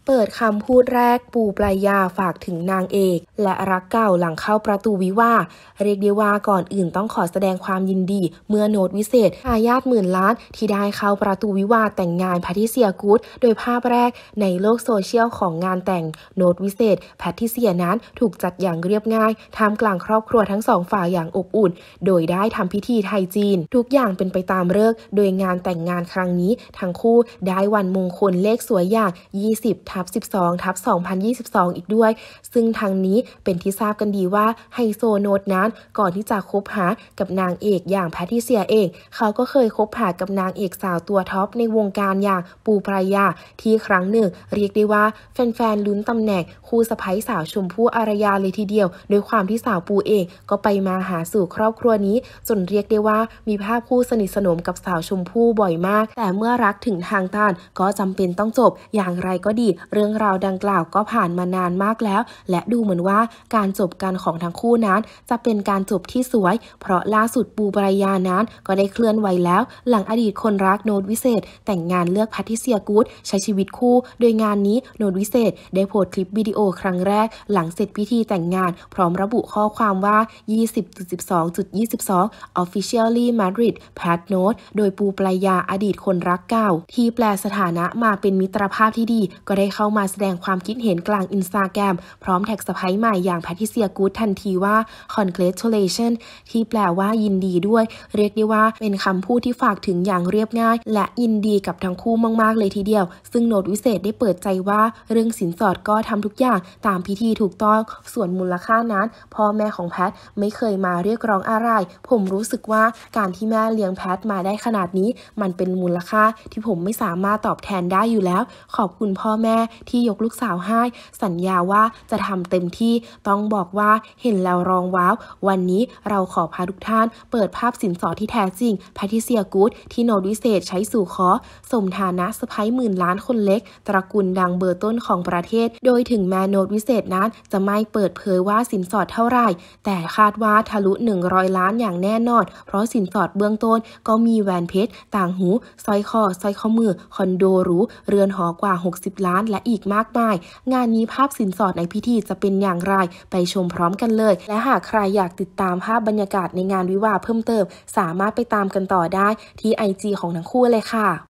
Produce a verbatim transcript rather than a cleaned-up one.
เปิดคำพูดแรกปูปรายาฝากถึงนางเอกและรักเก่าหลังเข้าประตูวิวาห์เรียกได้ว่าก่อนอื่นต้องขอแสดงความยินดีเมื่อโน้ตวิเศษทายาทหมื่นล้านที่ได้เข้าประตูวิวาห์แต่งงานแพทริเซียกู๊ดโดยภาพแรกในโลกโซเชียลของงานแต่งโน้ตวิเศษแพทริเซียนั้นถูกจัดอย่างเรียบง่ายท่ามกลางครอบครัวทั้งสองฝ่ายอย่างอบอุ่นโดยได้ทำพิธีไทยจีนทุกอย่างเป็นไปตามฤกษ์โดยงานแต่งงานครั้งนี้ทั้งคู่ได้วันมงคลเลขสวยอย่างยี่สิบทับสิบสองทับสองพันยี่สิบสองอีกด้วยซึ่งทางนี้เป็นที่ทราบกันดีว่าไฮโซโนตนั้นก่อนที่จะคบหากับนางเอกอย่างแพทริเซียเองเขาก็เคยคบหากับนางเอกสาวตัวท็อปในวงการอย่างปูปรายาที่ครั้งหนึ่งเรียกได้ว่าแฟนๆลุ้นตำแหน่งคู่สะใภ้สาวชมพู่อารยาเลยทีเดียวโดยความที่สาวปูเองก็ไปมาหาสู่ครอบครัวนี้จนเรียกได้ว่ามีภาพคู่สนิทสนมกับสาวชมพู่บ่อยมากแต่เมื่อรักถึงทางตันก็จำเป็นต้องจบอย่างไรก็ดีเรื่องราวดังกล่าวก็ผ่านมานานมากแล้วและดูเหมือนว่าการจบกันของทั้งคู่นั้นจะเป็นการจบที่สวยเพราะล่าสุดปูปรายานั้นก็ได้เคลื่อนไหวแล้วหลังอดีตคนรักโน้ตวิเศษแต่งงานเลือกแพทริเซียกู๊ดใช้ชีวิตคู่โดยงานนี้โน้ตวิเศษได้โพสต์คลิปวิดีโอครั้งแรกหลังเสร็จพิธีแต่งงานพร้อมระบุข้อความว่า ยี่สิบจุดสิบสองจุดยี่สิบสอง Officially Married Pat Note โดยปูปรายาอดีตคนรักเก่าที่แปลสถานะมาเป็นมิตรภาพที่ดีก็ได้เข้ามาแสดงความคิดเห็นกลางอินสตาแกรมพร้อมแท็กสะใภ้ใหม่อย่างแพทริเซียกู๊ดทันทีว่า Congratulations ที่แปลว่ายินดีด้วยเรียกได้ว่าเป็นคำพูดที่ฝากถึงอย่างเรียบง่ายและยินดีกับทั้งคู่มากๆเลยทีเดียวซึ่งโน้ตวิเศษได้เปิดใจว่าเรื่องสินสอดก็ทำทุกอย่างตามพิธีถูกต้องส่วนมูลค่านั้นพ่อแม่ของแพทไม่เคยมาเรียกร้องอะไรผมรู้สึกว่าการที่แม่เลี้ยงแพทมาได้ขนาดนี้มันเป็นมูลค่าที่ผมไม่สามารถตอบแทนได้อยู่แล้วขอบคุณพ่อแม่ที่ยกลูกสาวให้สัญญาว่าจะทำเต็มที่ต้องบอกว่าเห็นแล้วร้องว้าววันนี้เราขอพาทุกท่านเปิดภาพสินสอดที่แท้จริงแพทริเซียกู๊ดที่โน้ตวิเศษใช้สู่ขอสมฐานะสะใภ้หมื่นล้านคนเล็กตระกูลดังเบอร์ต้นของประเทศโดยถึงแม้โน้ตวิเศษนั้นจะไม่เปิดเผยว่าสินสอดเท่าไหร่แต่คาดว่าทะลุหนึ่งร้อยล้านอย่างแน่นอนเพราะสินสอดเบื้องต้นก็มีแหวนเพชรต่างหูสร้อยคอสร้อยข้อมือคอนโดหรูเรือนหอกว่าหกสิบล้านและอีกมากมายงานนี้ภาพสินสอดในพิธีจะเป็นอย่างไรไปชมพร้อมกันเลยและหากใครอยากติดตามภาพบรรยากาศในงานวิวาห์เพิ่มเติมสามารถไปตามกันต่อได้ที่ ไอ จี ของทั้งคู่เลยค่ะ